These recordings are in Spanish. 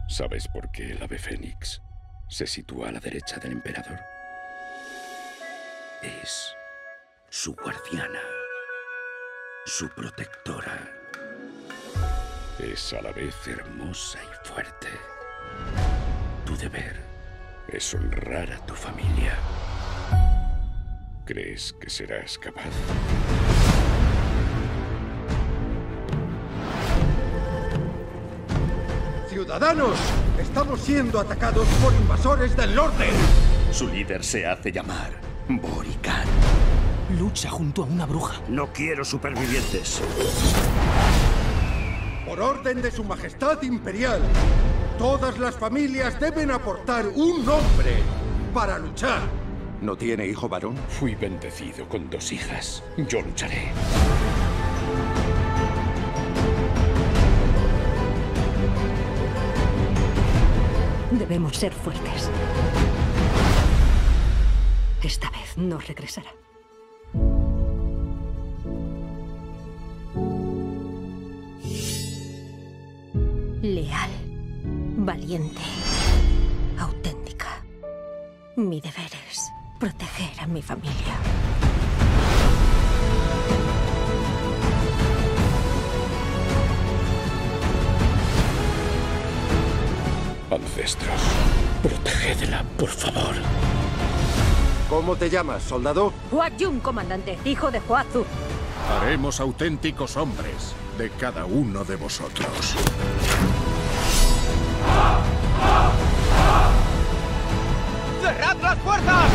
¿Sabes por qué el ave fénix se sitúa a la derecha del emperador? Es su guardiana, su protectora. Es a la vez hermosa y fuerte. Tu deber es honrar a tu familia. ¿Crees que serás capaz? ¡Ciudadanos! Estamos siendo atacados por invasores del norte. Su líder se hace llamar Borican. Lucha junto a una bruja. No quiero supervivientes. Por orden de su majestad imperial, todas las familias deben aportar un hombre para luchar. ¿No tiene hijo varón? Fui bendecido con 2 hijas. Yo lucharé. Debemos ser fuertes. Esta vez no regresará. Leal, valiente, auténtica. Mi deber es proteger a mi familia. Ancestros, protegedla, por favor. ¿Cómo te llamas, soldado? Hua Jun, comandante, hijo de Huazu. Haremos auténticos hombres de cada uno de vosotros. ¡Cerrad las puertas!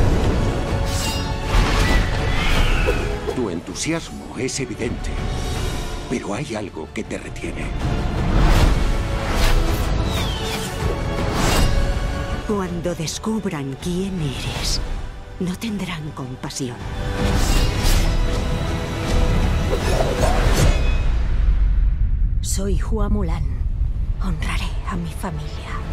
Tu entusiasmo es evidente, pero hay algo que te retiene. Cuando descubran quién eres, no tendrán compasión. Soy Hua Mulan. Honraré a mi familia.